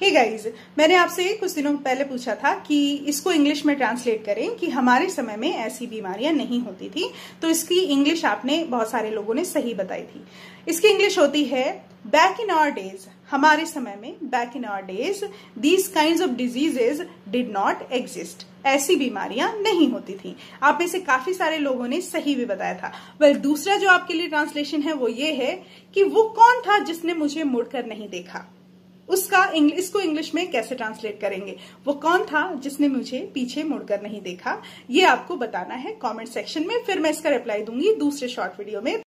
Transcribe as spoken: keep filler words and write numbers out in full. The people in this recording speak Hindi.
हे गाइज, मैंने आपसे कुछ दिनों पहले पूछा था कि इसको इंग्लिश में ट्रांसलेट करें कि हमारे समय में ऐसी बीमारियां नहीं होती थी। तो इसकी इंग्लिश आपने बहुत सारे लोगों ने सही बताई थी। इसकी इंग्लिश होती है बैक इन आवर डेज, हमारे समय में, back in our days these kinds of diseases did not exist. ऐसी बीमारियां नहीं होती थी। आप में से काफी सारे लोगों ने सही भी बताया था। वेल, दूसरा जो आपके लिए ट्रांसलेशन है वो ये है कि वो कौन था जिसने मुझे मुड़कर नहीं देखा। उसका इंग्लिश को इंग्लिश में कैसे ट्रांसलेट करेंगे, वो कौन था जिसने मुझे पीछे मुड़कर नहीं देखा, ये आपको बताना है कमेंट सेक्शन में। फिर मैं इसका रिप्लाई दूंगी दूसरे शॉर्ट वीडियो में।